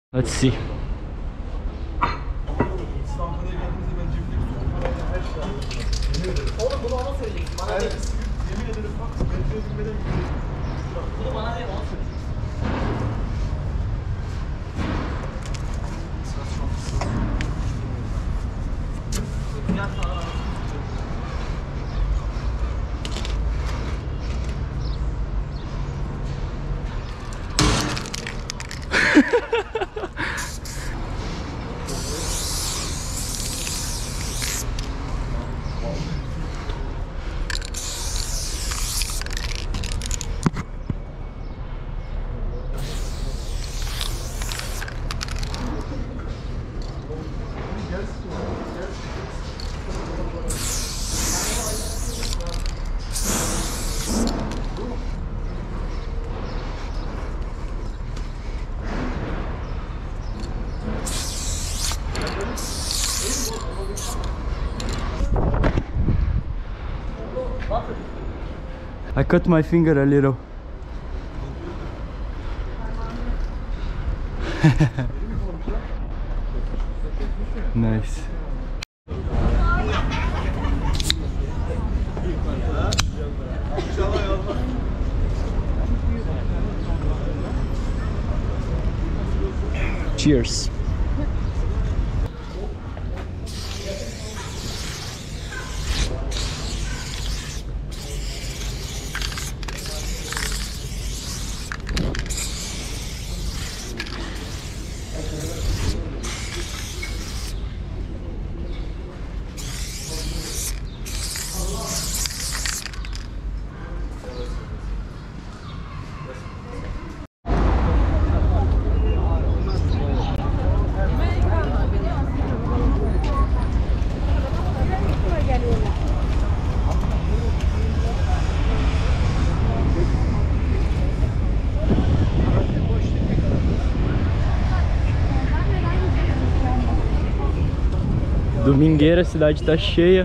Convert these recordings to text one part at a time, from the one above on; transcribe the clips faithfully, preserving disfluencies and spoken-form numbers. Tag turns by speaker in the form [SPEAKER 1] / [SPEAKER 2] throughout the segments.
[SPEAKER 1] Let's see.
[SPEAKER 2] Oğlum bunu ona söyleyeceksin. Bana değil. Yemin ederim bak. Metroya binmeden gidiyorsun. Bunu bana değil, ona söyleyeceksin.
[SPEAKER 1] I cut my finger a little. Nice. Cheers. Domingueira, a cidade tá cheia.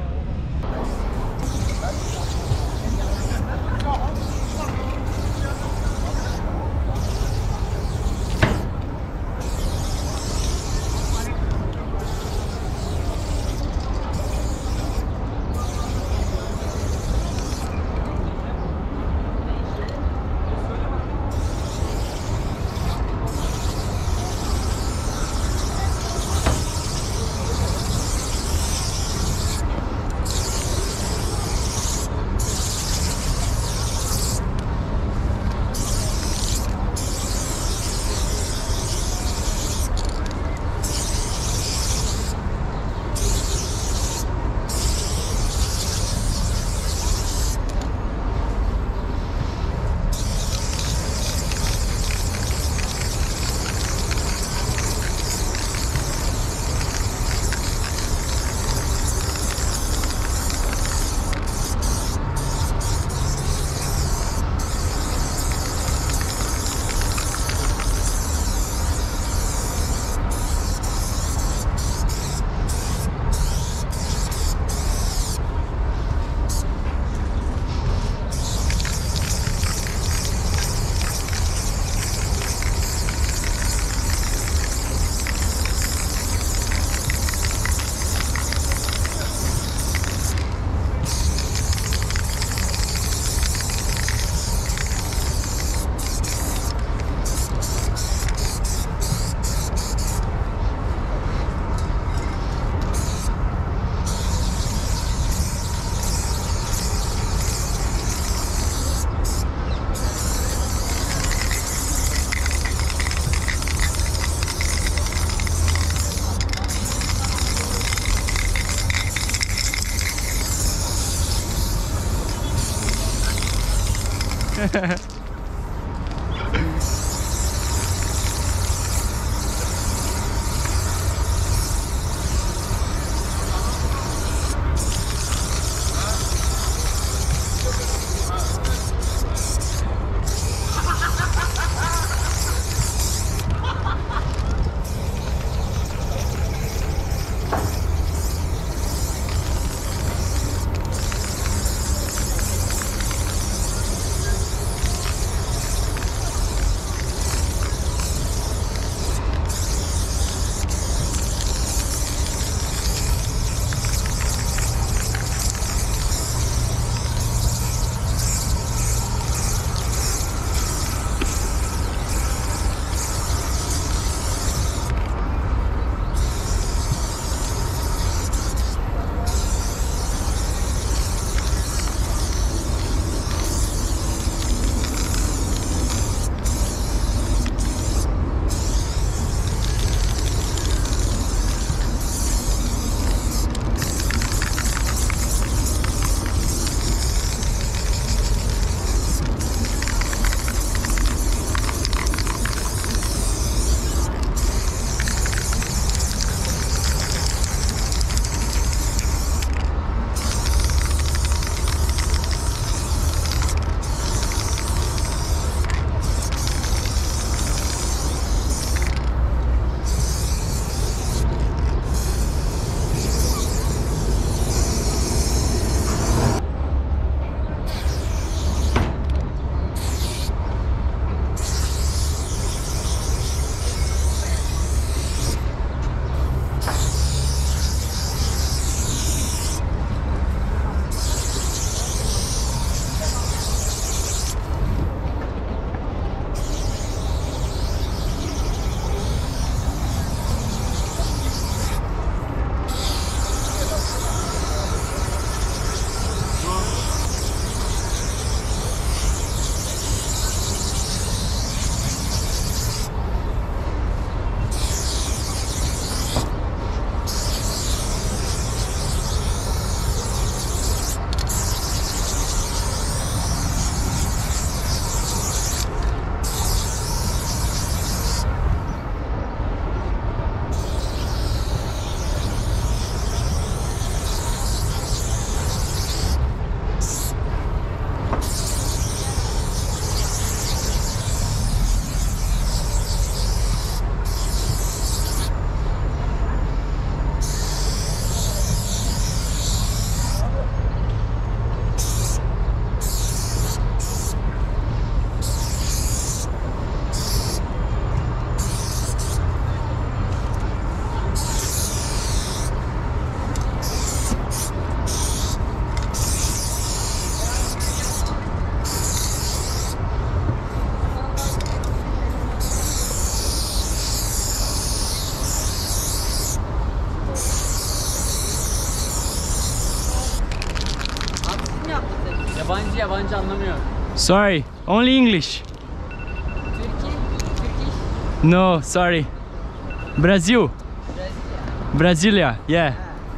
[SPEAKER 3] Almanca anlamıyor.
[SPEAKER 1] Sorry, only English.
[SPEAKER 3] Turkey? Turkish?
[SPEAKER 1] No, sorry. Brazil. Brasilia, yeah.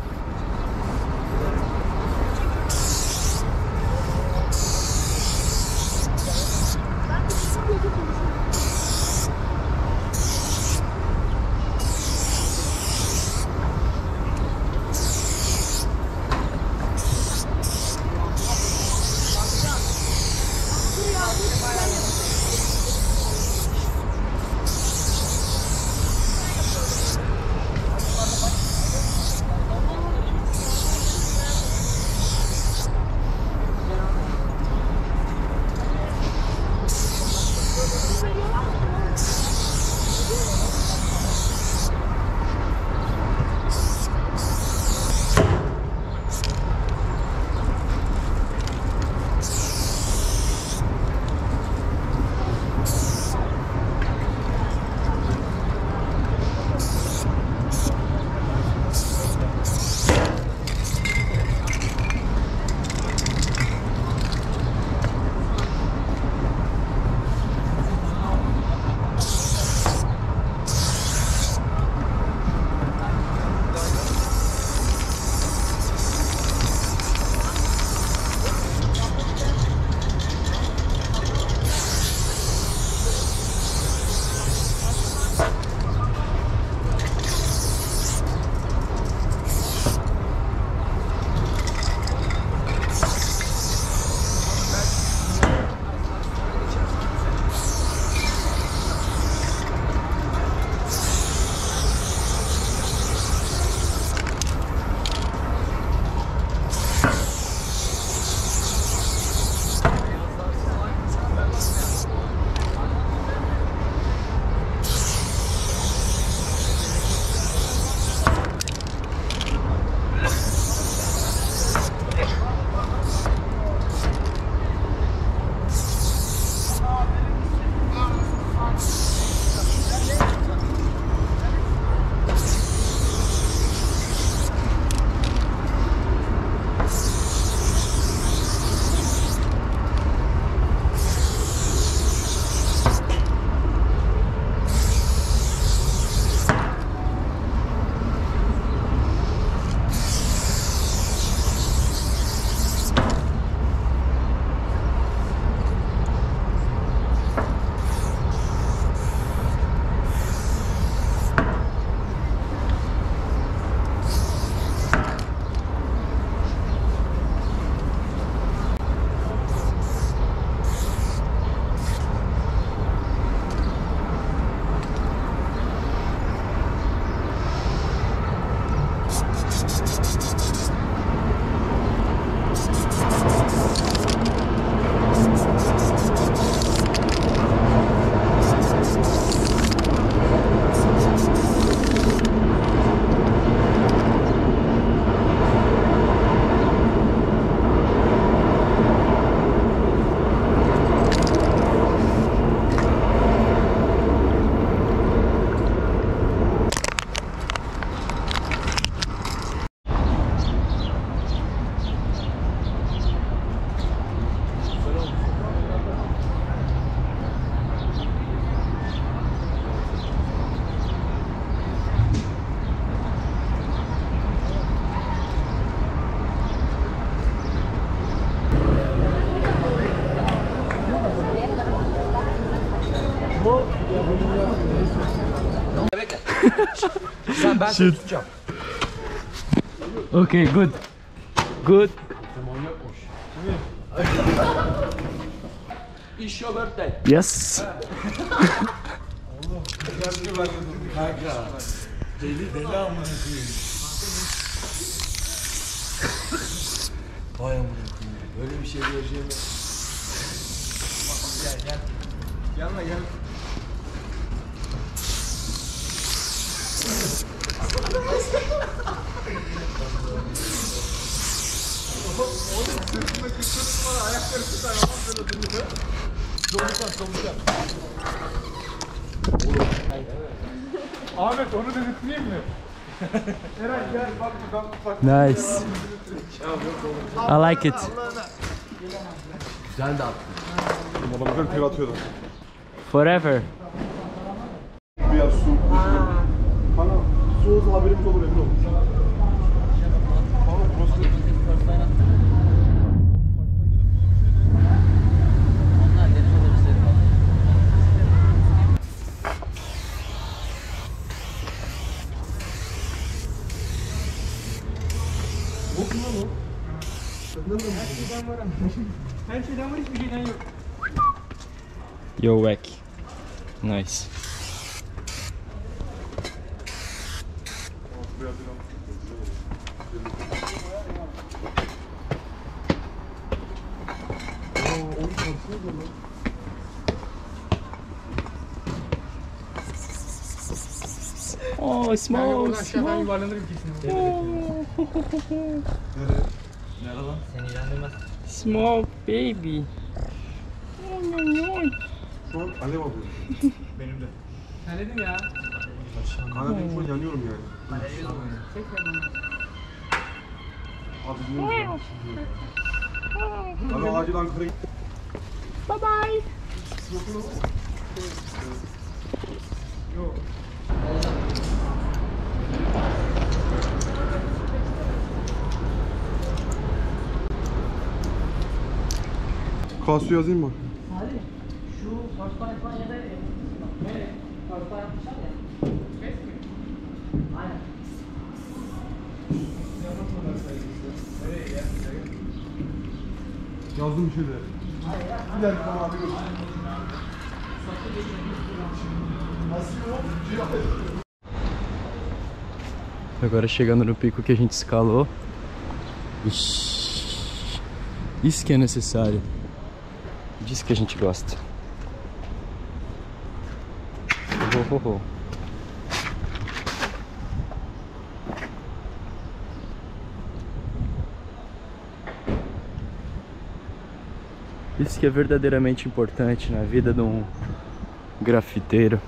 [SPEAKER 2] Sen ben seni tutacağım.
[SPEAKER 1] Okay, good. Good.
[SPEAKER 2] It's your birthday.
[SPEAKER 1] Yes.
[SPEAKER 2] Kanka. Deli deli amına koyayım. Vay amına koyayım. Böyle bir şey göreceğim. Gel gel. Yanma gel. Oğlum sırtında kırkırtma var, ayakları tutar ama böyle dönüyor. Domuzdan, domuzdan. Ahmet onu da üfleyeyim mi? Eren gel bak bak bak.
[SPEAKER 1] Nice. I like it.
[SPEAKER 4] Güzel de attı.
[SPEAKER 2] Adamlar tek atıyorlar.
[SPEAKER 1] Forever.
[SPEAKER 2] Biraz su. Bana su olsa haberimiz olur emin ol. Bana burası
[SPEAKER 3] Onlar deniz otobüsleri falan.
[SPEAKER 5] Her şeyden var, hiçbir şeyden yok.
[SPEAKER 1] Yo whack. Nice. Oh, small, small.
[SPEAKER 5] Yuvarlanırım kesin.
[SPEAKER 3] Seni ilgilendirmez.
[SPEAKER 1] Small baby.
[SPEAKER 2] şu an alev alıyor.
[SPEAKER 5] Benim de. Halledim ya.
[SPEAKER 2] Hala benim şu an yanıyorum yani.
[SPEAKER 5] Çek hemen.
[SPEAKER 2] Abi bilmiyorum. Abi acil Ankara'ya git.
[SPEAKER 1] Bye bye.
[SPEAKER 5] Yok.
[SPEAKER 2] Kasu yazayım mı?
[SPEAKER 3] Hadi şu hastane falan ya da ne? Hastane yapmışlar ya.
[SPEAKER 5] Pes mi?
[SPEAKER 3] Aynen.
[SPEAKER 2] Yazdım bir şeyler. Bir dakika abi dur.
[SPEAKER 1] Agora chegando no pico que a gente escalou. Ixi, isso que é necessário. Disso que a gente gosta. Oh, oh, oh. Isso que é verdadeiramente importante na vida de um grafiteiro.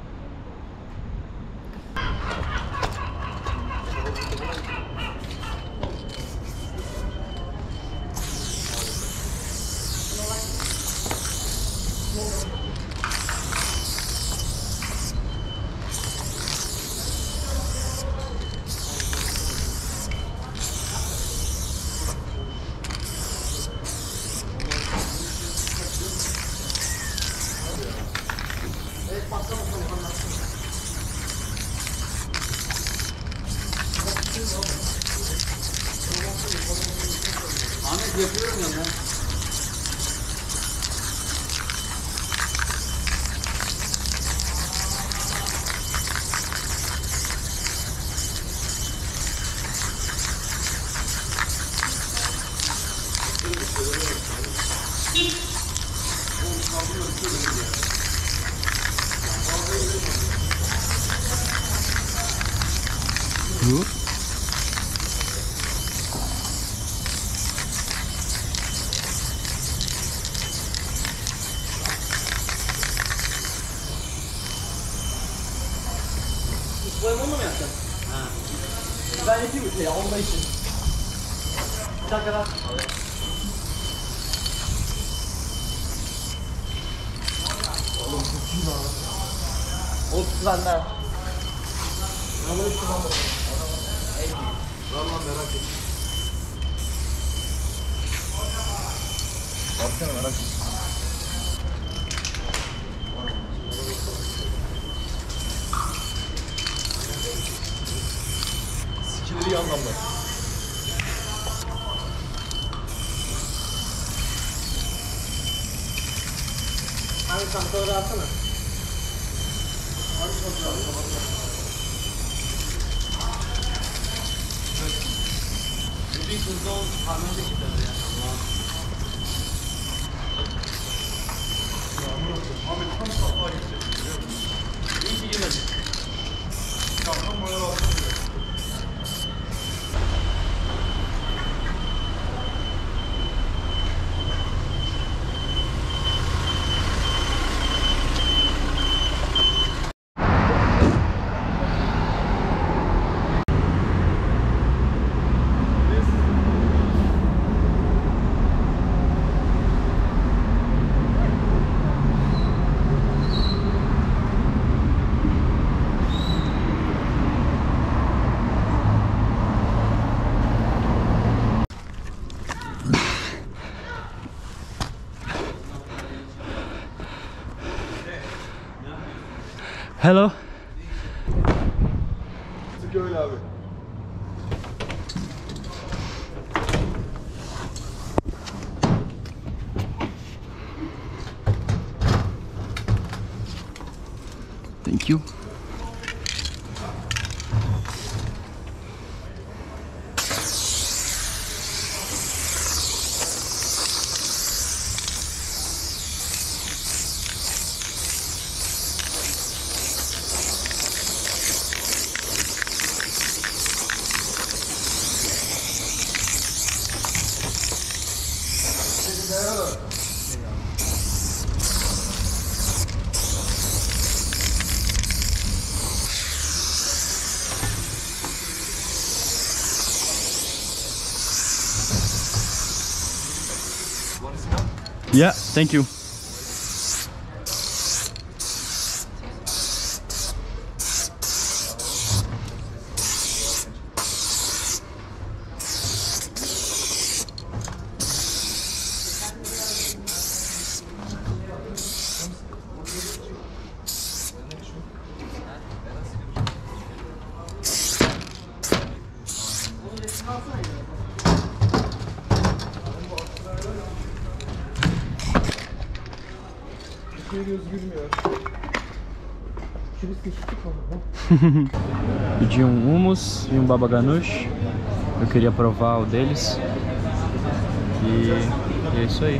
[SPEAKER 3] Ahmet yapıyorum ya ben.
[SPEAKER 1] Bu?
[SPEAKER 3] Boyama mı yapacaksın? Ha. Ben yapayım bir şey ya, onda için. Bir dakika daha. Oğlum çok iyi lan. O kutu bende. Ben bunu şuradan bakayım.
[SPEAKER 2] Valla merak ettim. Baksana merak ettim. Sikileri iyi anlamda.
[SPEAKER 3] Hangi kankaları alsana?
[SPEAKER 2] Hangi kontrol?
[SPEAKER 3] Bir kızda o kamyonda gidiyordu ya.
[SPEAKER 2] Ahmet tam kapağa gidecek.
[SPEAKER 3] İyi ki girmedi.
[SPEAKER 2] Kaptan bayağı rahatsız.
[SPEAKER 1] Hello.
[SPEAKER 2] Sık öyle abi.
[SPEAKER 1] Thank you. Yeah, thank you.
[SPEAKER 2] Göz gülmüyor.
[SPEAKER 1] Pedi um hummus e um baba ganoush. Eu queria provar o deles. E é isso aí.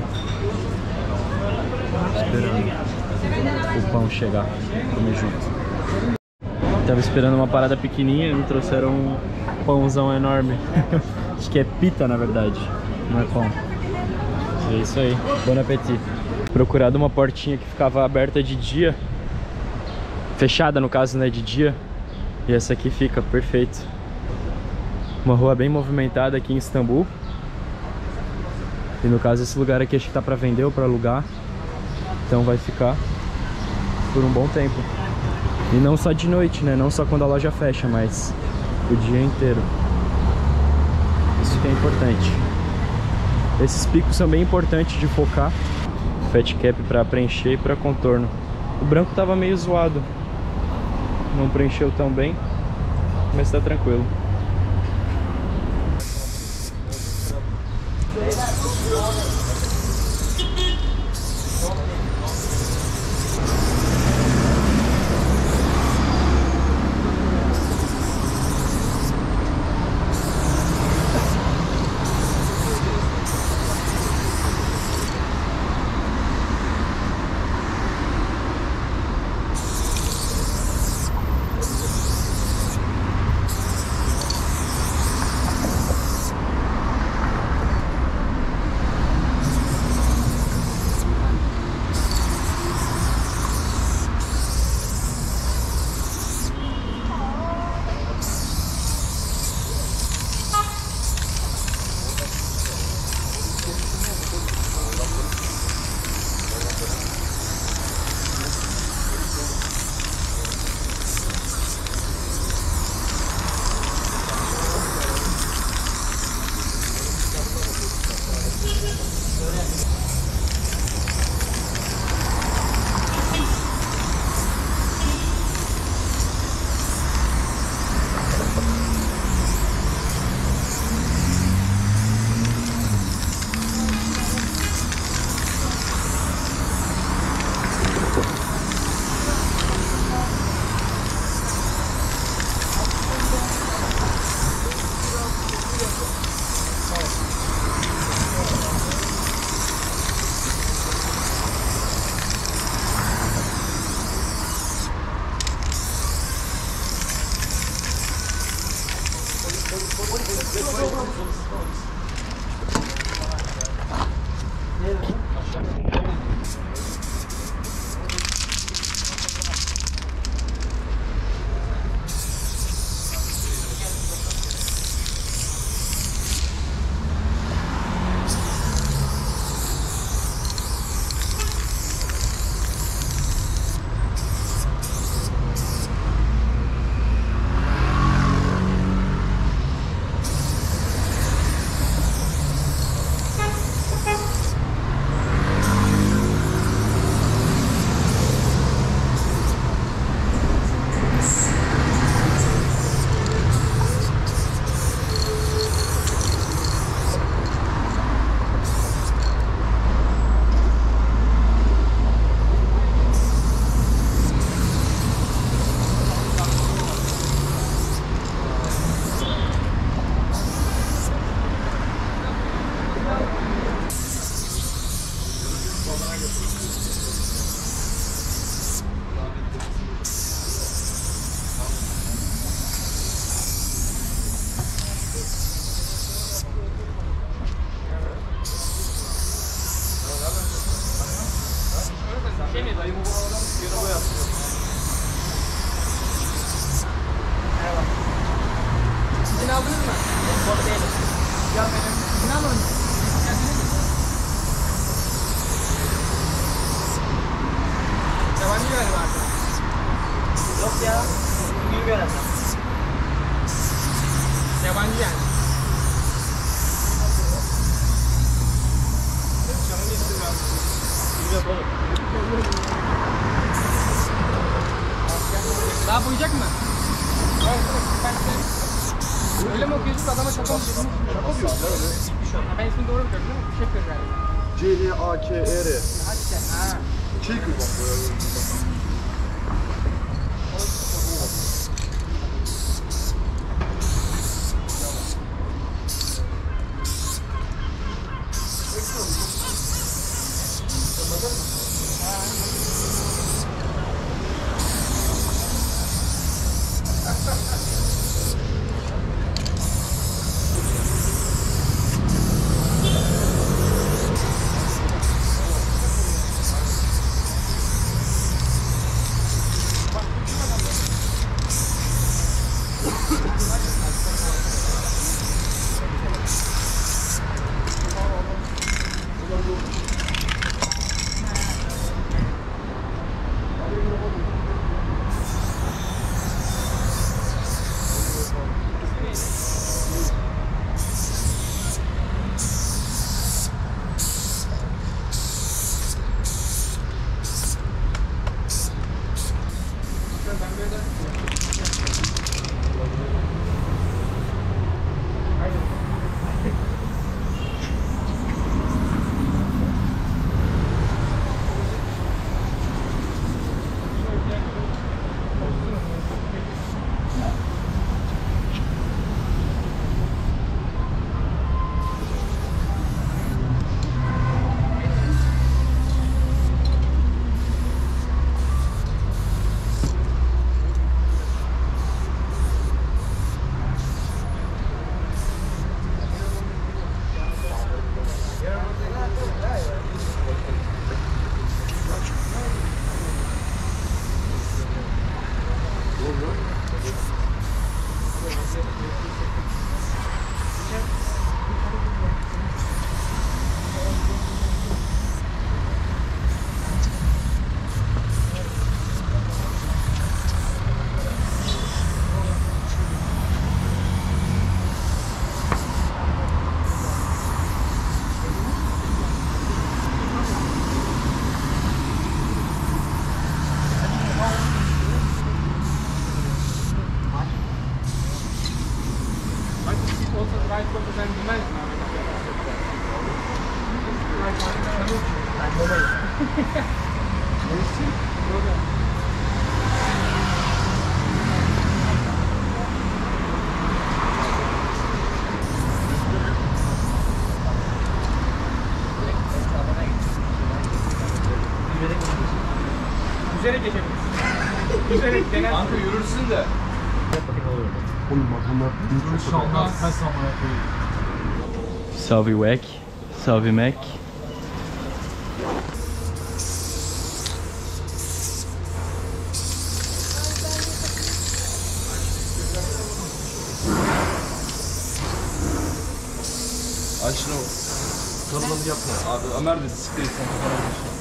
[SPEAKER 1] Esperando o pão chegar, comer junto. Tava esperando uma parada pequenininha e me trouxeram um pãozão enorme. Acho que é pita, na verdade, não é pão. É isso aí, bom apetite. Procurado uma portinha que ficava aberta de dia, fechada no caso, né, de dia. E essa aqui fica perfeito. Uma rua bem movimentada aqui em Istambul. E no caso esse lugar aqui acho que tá pra vender ou pra alugar. Então vai ficar por um bom tempo. E não só de noite, né, não só quando a loja fecha, mas o dia inteiro. Isso que é importante. Esses picos são bem importantes de focar. Fat cap para preencher e para contorno. O branco tava meio zoado, não preencheu tão bem, mas tá tranquilo.
[SPEAKER 5] Ya benim. Ne alalım? Yabancı galiba artık.
[SPEAKER 3] Yok ya. Bilmiyorum herhalde.
[SPEAKER 5] Yabancı yani. Canımı istiyorum.
[SPEAKER 3] Bilmiyorum oğlum.
[SPEAKER 5] Daha boyayacak mı? Evet, evet. Öyle mi okuyorsun? Adama şaka mı diyorsun?
[SPEAKER 2] Şaka diyorsun ya öyle.
[SPEAKER 5] Ben ismini doğru biliyorum değil mi? Bir şey yapıyorum galiba.
[SPEAKER 2] C L A K E R.
[SPEAKER 5] Hadi sen. Ha.
[SPEAKER 2] Şey kız bak böyle.
[SPEAKER 5] Yüzerek geçebilirsin. Yüzerek genel.
[SPEAKER 2] Kanka yürürsün de. Oğlum bak bunlar büyük çok
[SPEAKER 5] Olmaz. Kaç zamana koyayım.
[SPEAKER 1] Salve Wack, salve Mac.
[SPEAKER 2] Aç şunu. Tanımını yapma. Abi Ömer de siktir sen falan.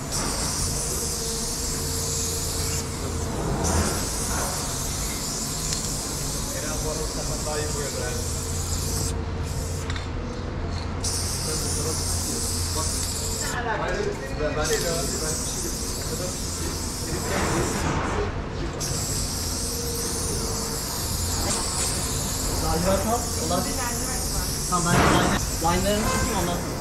[SPEAKER 3] Eren bu arada senden daha iyi boyadı yani. Ben ben Line'ları tam, ondan tamam ben line, line'larını çekeyim ondan sonra.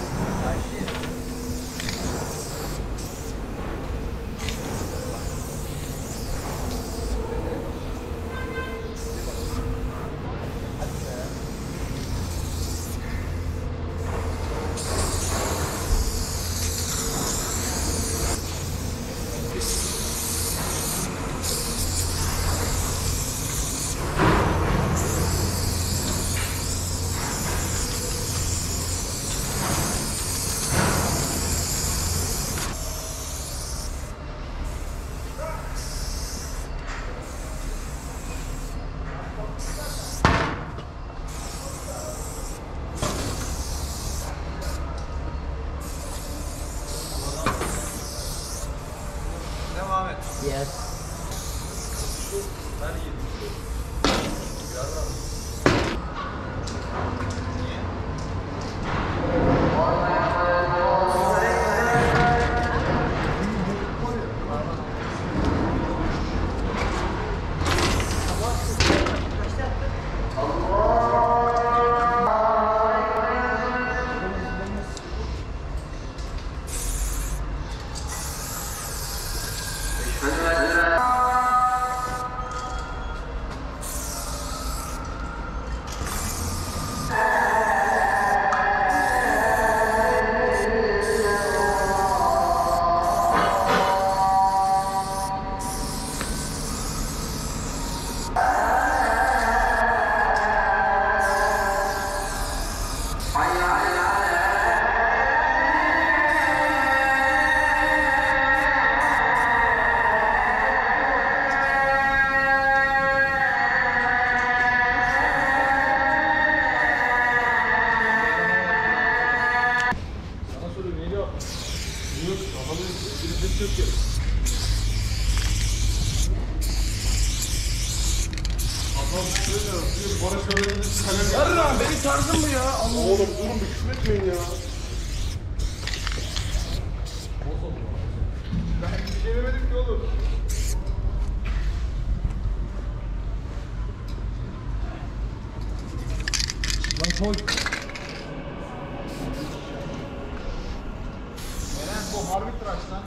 [SPEAKER 2] Yarra benim tarzım mı ya? Oğlum durun bir küfür etmeyin ya. Ben bir şey demedim ki oğlum.
[SPEAKER 3] Lan koy.
[SPEAKER 2] Eren bu harbi tıraş lan.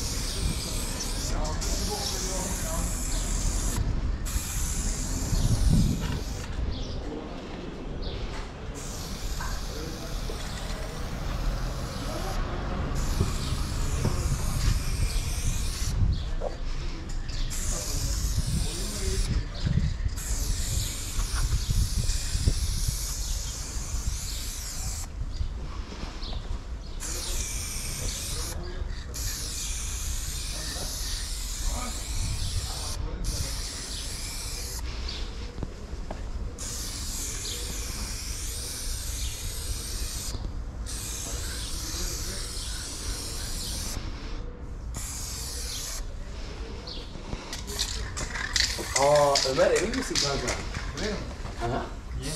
[SPEAKER 3] Aa Ömer emin misin kanka?
[SPEAKER 2] Benim.
[SPEAKER 3] Aha.
[SPEAKER 2] Niye?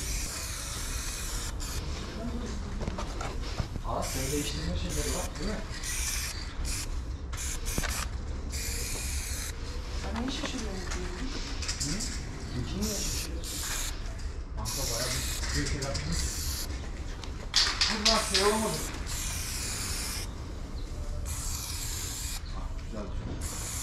[SPEAKER 3] Aa sen değiştirme şeyleri var değil mi?
[SPEAKER 5] Sen niye şaşırıyorsun?
[SPEAKER 3] Hı? İlkin niye şaşırıyorsun? Kanka bayağı bir şey yapmış.
[SPEAKER 2] Bundan şey olmadı. Ah güzel güzel.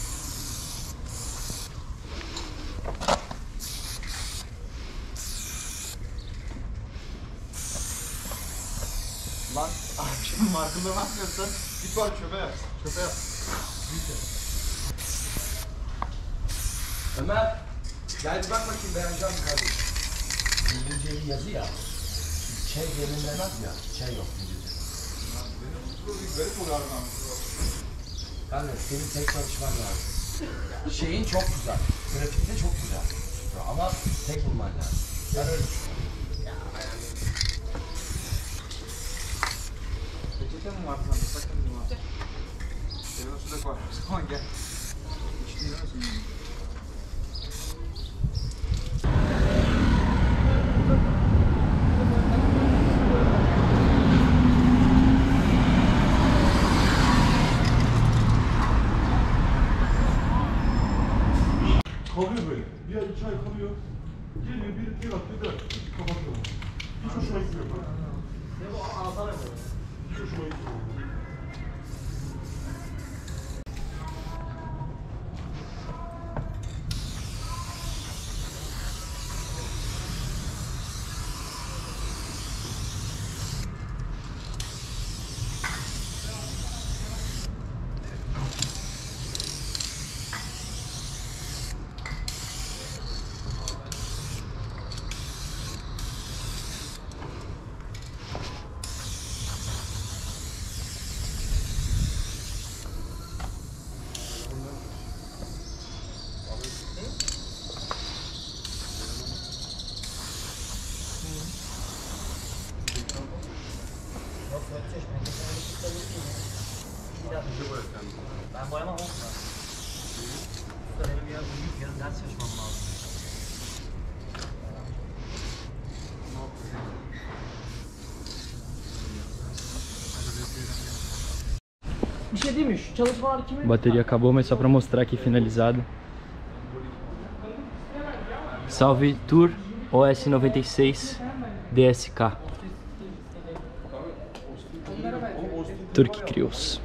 [SPEAKER 3] Lan
[SPEAKER 2] Şimdi markında ne yapıyorsun? Git bak çöpe yap. Çöpe yap.
[SPEAKER 3] Ömer gel bir bak bakayım beğeneceğim mi kardeşim? İngilizceyi yazı ya. Şey denilemez ya. Şey yok İngilizce.
[SPEAKER 2] Bir garip oluyor abi.
[SPEAKER 3] Kanka senin tek çalışman lazım. Şeyin çok güzel. Grafikte çok güzel. Ama tek bulman lazım. Ben öyle düşünüyorum. Ya yani.
[SPEAKER 2] Peçete mi var sende? Sakın mı var? Elime su da koy. Tamam gel. Hiç değil mi? Kalıyor böyle. Bir ay iki ay kalıyor. Geliyor biri bir atıyor da kapatıyor. Hiç hoşuma gitmiyor.
[SPEAKER 3] Ne bu anahtar mı?
[SPEAKER 2] Hiç hoşuma gitmiyor.
[SPEAKER 3] Ben boyamam olsun. Usta benim yarın büyük yarın ders çalışmam lazım.
[SPEAKER 5] Bir şey değil mi? Şu çalışmalar kimin?
[SPEAKER 1] A bateria acabou, mas só para mostrar aqui finalizado. Salve Tour O S noventa e seis D S K. Turk Krios.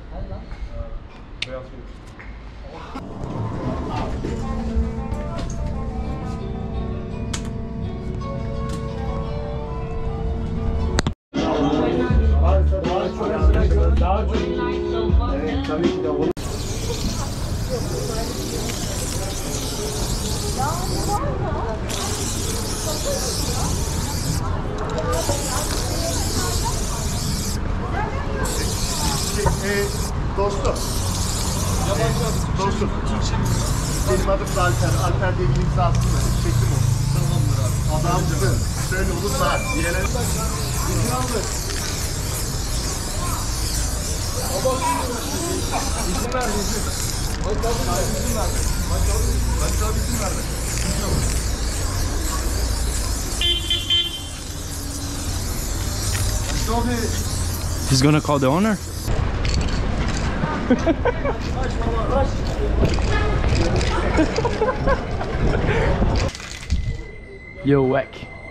[SPEAKER 2] Evet tabii ki de olur. Ee, dostum. Dostum. Benim adım da Alper. Alper diye bir imzasını ver. Çektim onu. Tamamdır abi. Adamsın. Söyle olursa. Diyelim. İzin aldık. İzin verdi izin. Hadi abi izin verdi. Hadi abi izin verdi. Hadi abi izin verdi.
[SPEAKER 1] He's gonna call the owner? Yo, whack.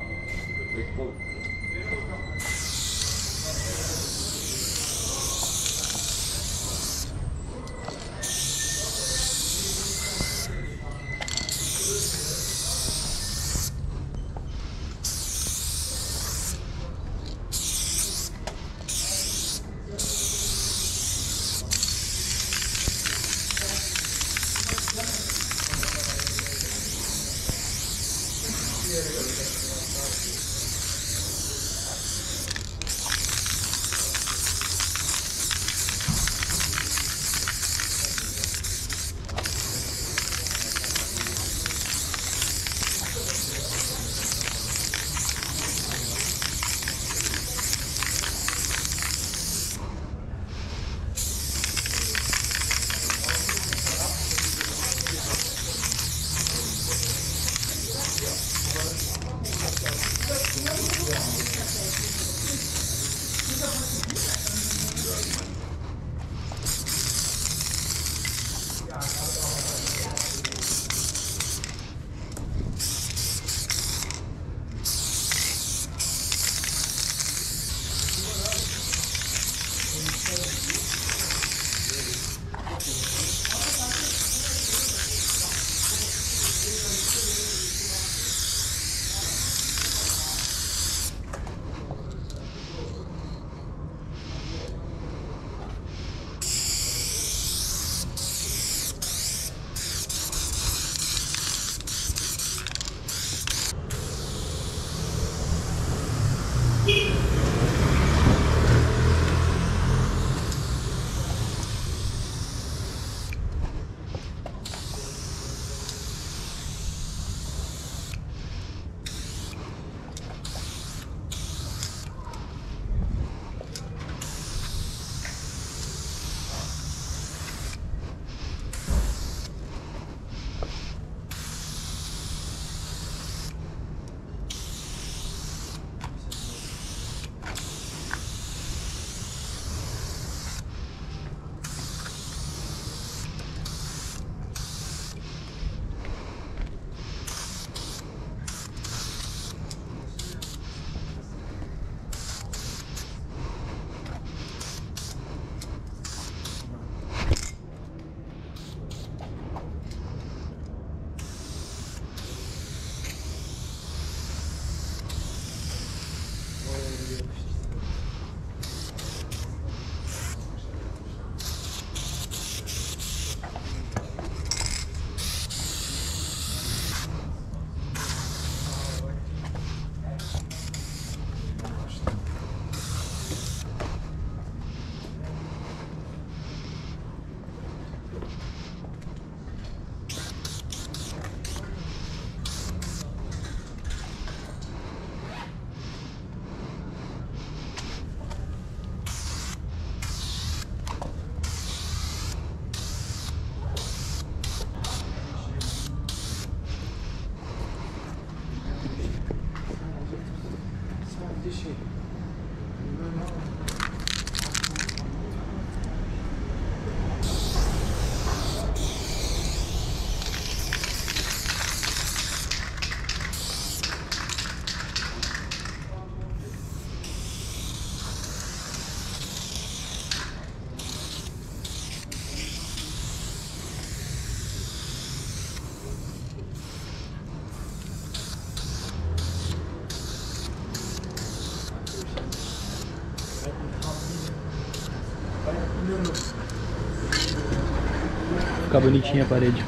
[SPEAKER 1] Ficar bonitinha a parede.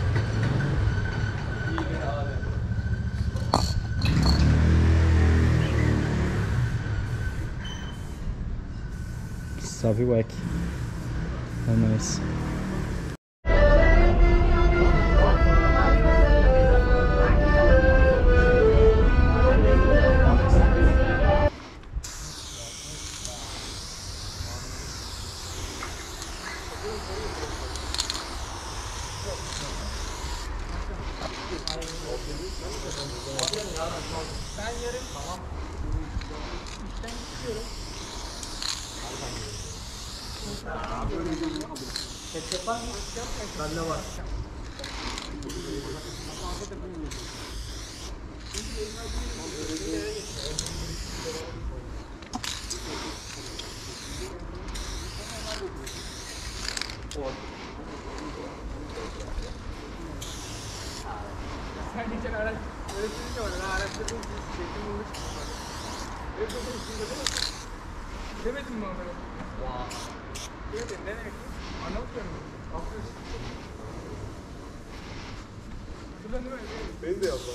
[SPEAKER 1] Salve o Wack. É nóis.
[SPEAKER 5] Ben yarın tamam. İşten gidiyorum.
[SPEAKER 3] Ketçap var mı? Bende var.
[SPEAKER 5] Sen geçen araç, öyle bir şey var. Araçların çekim olmuş. Öyle bir şey değil mi? Demedin mi onları? Vaa. Demedin, ne demek? Anlatmıyor musun? Aferin. Hatırladın değil mi?
[SPEAKER 2] Beni de yapma.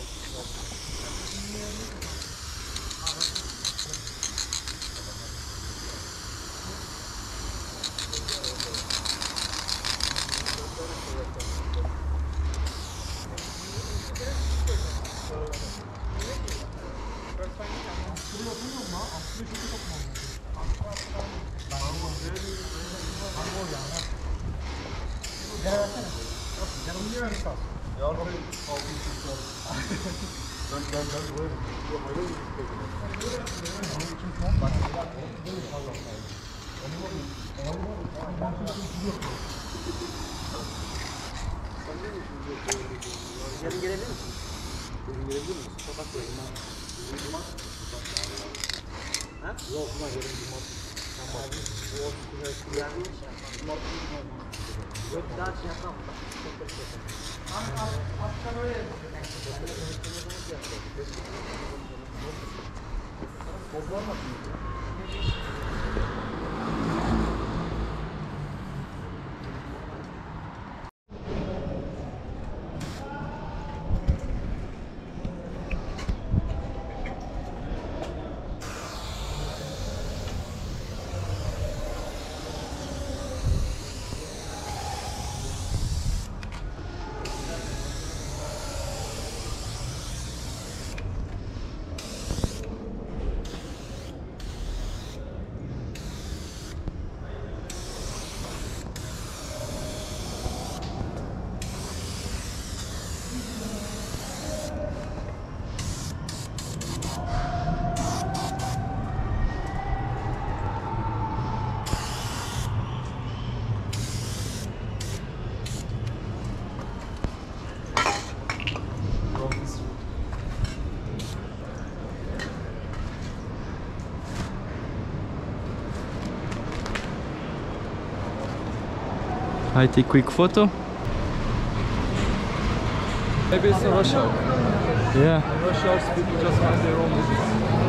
[SPEAKER 3] Yarın gelebilir misin? Yarın gelebilir misin? Sokak koyayım ben. Ha? Yok ulan yarın cumat. Tamam. Bu olsun. Yarın iş yapmam. Yok daha şey yapmam. Çok da şey yapmam.
[SPEAKER 5] Ama akşam öyle.
[SPEAKER 1] I take quick photo.
[SPEAKER 2] Maybe it's a rush hour.
[SPEAKER 1] Yeah.
[SPEAKER 2] Rush hours, people just mind their own business.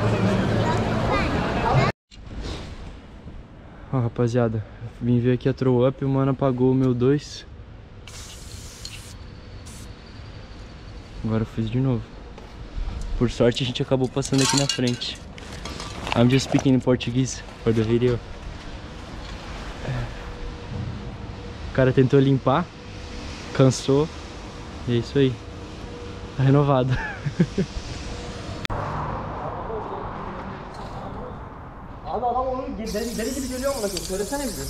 [SPEAKER 1] Ó, rapaziada, vim ver aqui a throw up e o mano apagou o meu dois. Agora eu fiz de novo. Por sorte a gente acabou passando aqui na frente. I'm just speaking in Portuguese for the video. O cara tentou limpar, cansou, e é isso aí. Tá renovado.
[SPEAKER 3] Abi adam onu deli, deli gibi geliyor mu? Söylesene bize.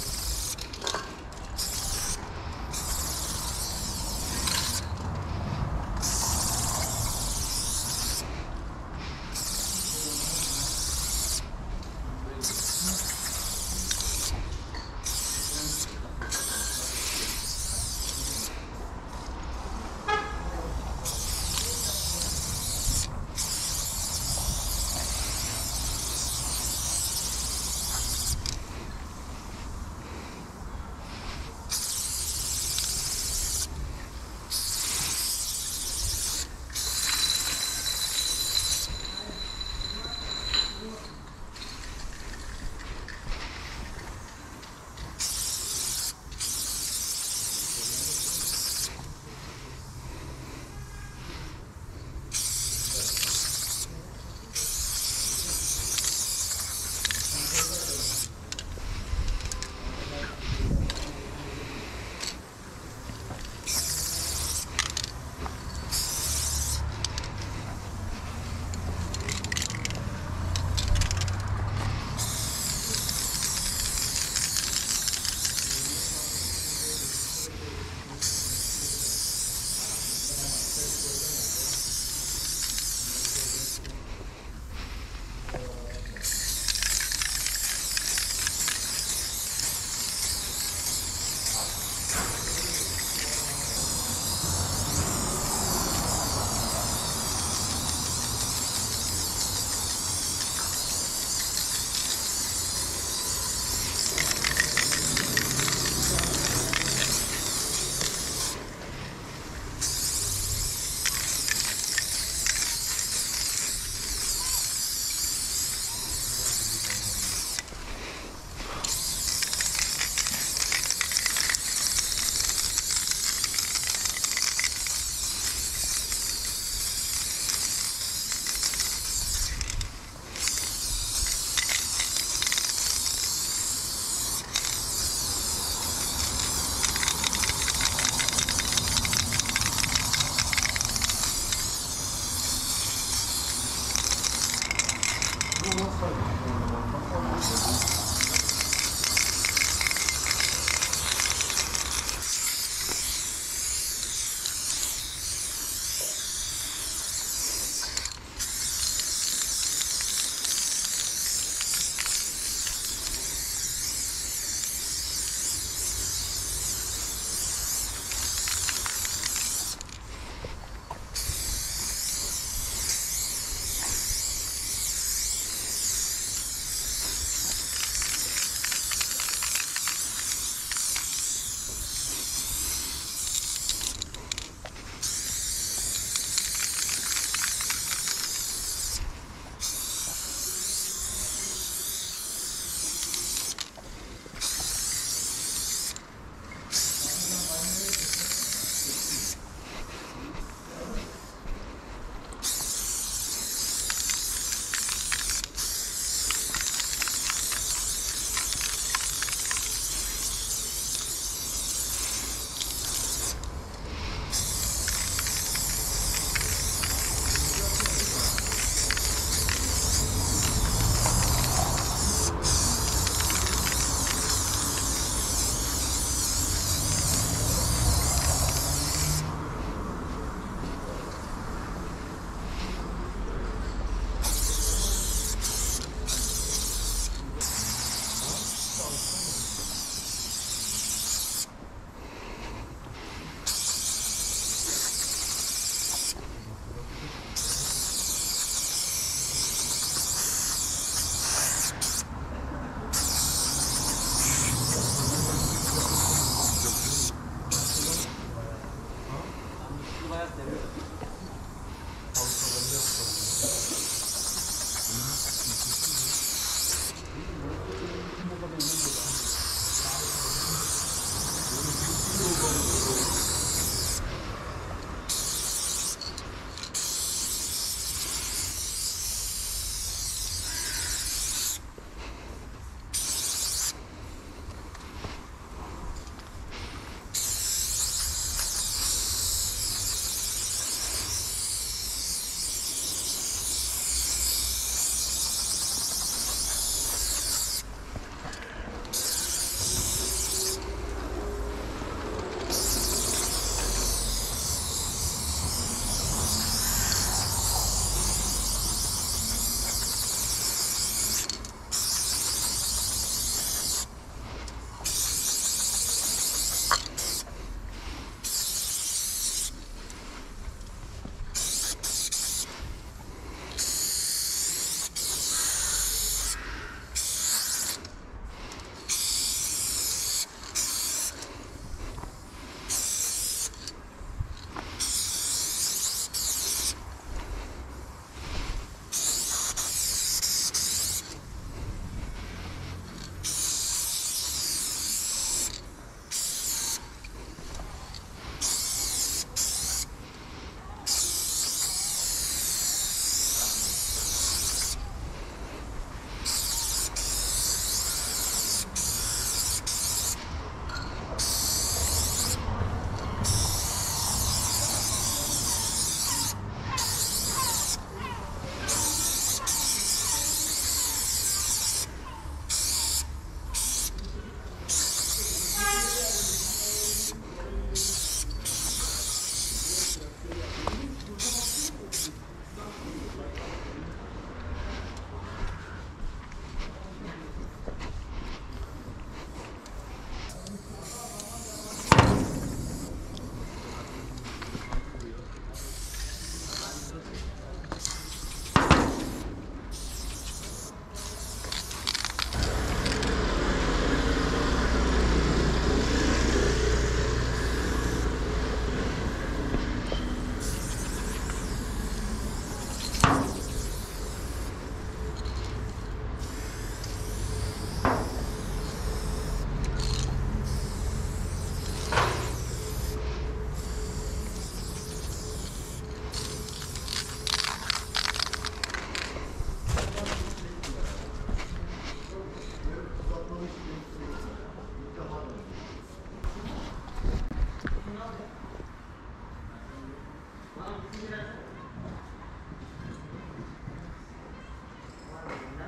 [SPEAKER 2] Abi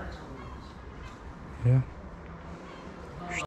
[SPEAKER 1] Yeah.